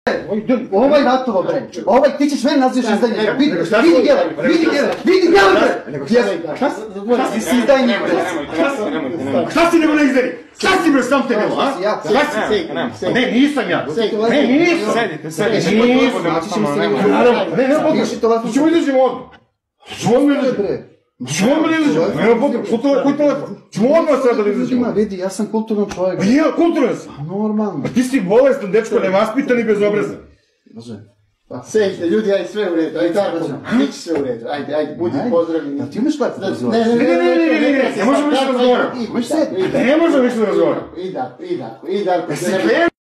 Ovaj ratovo, bre. Ovaj, ti ćeš mene nazivaš izdajnika. Vidi Gele, bre. Šta si izdajnik, bre? Šta si nego ne izdajnik? Šta si bre sam te bilo, a? Ne, nisam ja. Ne, nisam. Sedite. Ne, ćemo izađemo odmah. Ćemo odmah izađemo. Nema potreba. Koji telefon? Ćemo odmah sada da izađemo. Vidi, ja sam kulturan čovjek. Pa ja, kulturan sam. Normalno. Pa ti si bolestan, dečko, nevaspitan i bezobrazan. Sejte, ljudi, ajde sve u redu, ajde tako, bit će sve u redu, ajde, budi pozdravljeni. Jel ti umeš gledati da razgovaraš? Ne možemo više da razgovaramo. Možeš sediti. Ne možemo više da razgovaramo. I Darko.